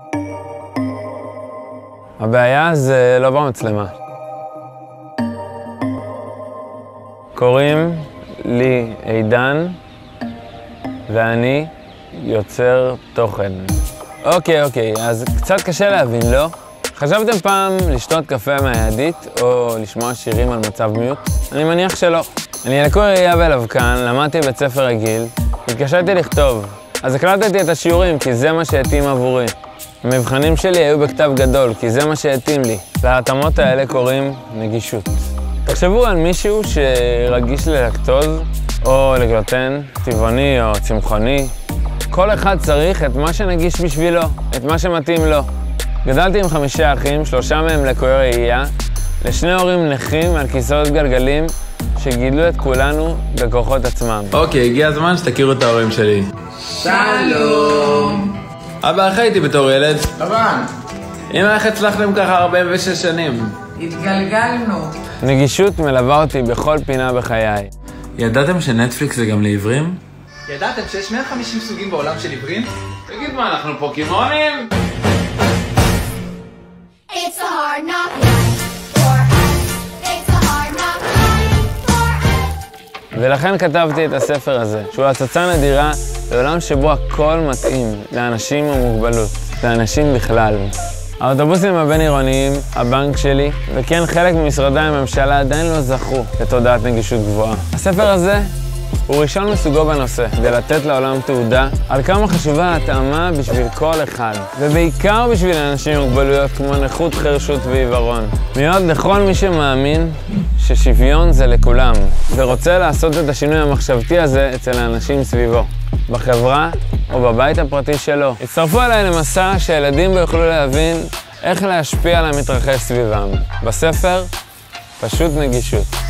הבעיה זה לא במצלמה. קוראים לי עידן, ואני יוצר תוכן. אוקיי, אז קצת קשה להבין, לא? חשבתם פעם לשתות קפה מהידית או לשמוע שירים על מצב מיוט? אני מניח שלא. אני לקוי ראייה ולבקן, למדתי בית ספר רגיל, התקשיתי לכתוב. אז הקלטתי את השיעורים כי זה מה שהתאים עבורי. המבחנים שלי היו בכתב גדול כי זה מה שהתאים לי. להתאמות האלה קוראים נגישות. תחשבו על מישהו שרגיש ללקטוז או לגלוטן, טבעוני או צמחוני. כל אחד צריך את מה שנגיש בשבילו, את מה שמתאים לו. גדלתי עם 5 אחים, 3 מהם לקויי ראייה, לשני הורים נכים על כיסאות גלגלים שגידלו את כולנו בכוחות עצמם. אוקיי, הגיע הזמן שתכירו את ההורים שלי. שלום. אבא, איך הייתי בתור ילד? לבן. אמא, איך הצלחתם ככה 46 שנים? התגלגלנו. נגישות מלווה אותי בכל פינה בחיי. ידעתם שנטפליקס זה גם לעיוורים? ידעתם שיש 150 סוגים בעולם של עיוורים? תגיד מה, אנחנו פוקימונים? It's a hard knock life for us. It's a hard knock life for us. ולכן כתבתי את הספר הזה, שהוא הצצה נדירה לעולם שבו הכל מתאים לאנשים עם מוגבלות, לאנשים בכלל. האוטובוסים הבין-עירוניים, הבנק שלי, וכן חלק ממשרדי הממשלה עדיין לא זכו לתודעת נגישות גבוהה. הספר הזה הוא ראשון מסוגו בנושא, כדי לתת לעולם תעודה על כמה חשובה ההתאמה בשביל כל אחד, ובעיקר בשביל אנשים עם מוגבלויות כמו נכות, חירשות ועיוורון. מיועד לכל מי שמאמין ששוויון זה לכולם, ורוצה לעשות את השינוי המחשבתי הזה אצל האנשים סביבו, בחברה או בבית הפרטי שלו. הצטרפו אליי למסע שהילדים בו יוכלו להבין איך להשפיע על המתרחש סביבם. בספר, פשוט נגישות.